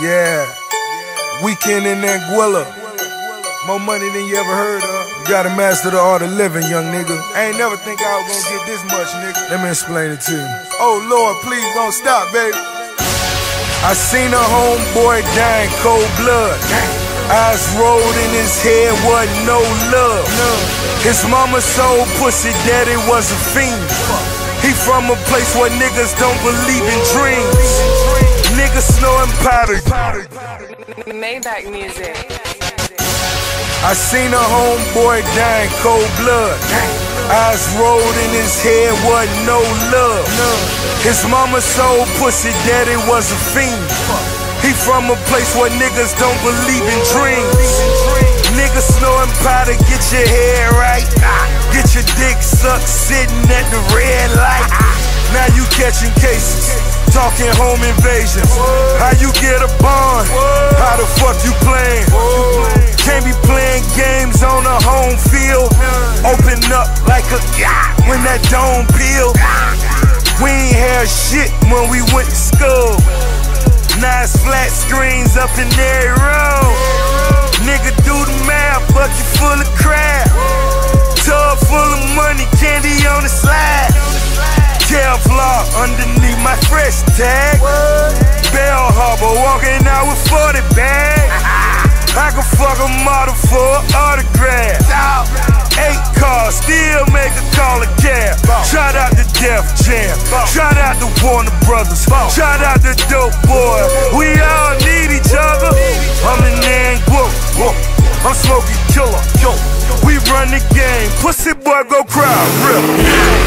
Yeah, weekend in Anguilla. More money than you ever heard of. You gotta master the art of living, young nigga. I ain't never think I was gonna get this much, nigga. Let me explain it to you. Oh Lord, please don't stop, baby. I seen a homeboy dying cold blood. Eyes rolled in his head, wasn't no love. His mama sold pussy, daddy was a fiend. He from a place where niggas don't believe in dreams. Niggas snoring powder. Maybach music. I seen a homeboy dying cold blood. Eyes rolled in his head, wasn't no love. His mama sold pussy, daddy was a fiend. He from a place where niggas don't believe in dreams. Niggas snoring powder, get your hair right. Get your dick sucked sitting at the red light. Now you catching cases, talking home invasions. How you get a bond? How the fuck you playing? Can't be playing games on a home field. Open up like a yacht when that dome peel. We ain't had shit when we went to school. Nice flat screens up in every room. Nigga do the math, bucket full of crap. Tub full of money, candy on the slide. Kevlar underneath my fresh tag. Bell Harbor walking out with 40 bags. I can fuck a model for an autograph. 8 cars, still make a call a cab. Shout out to Def Jam, shout out to Warner Brothers, shout out to Dope Boy. We all need each other. I'm in Anguilla, I'm smoking killer. We run the game, pussy boy go crowd, real.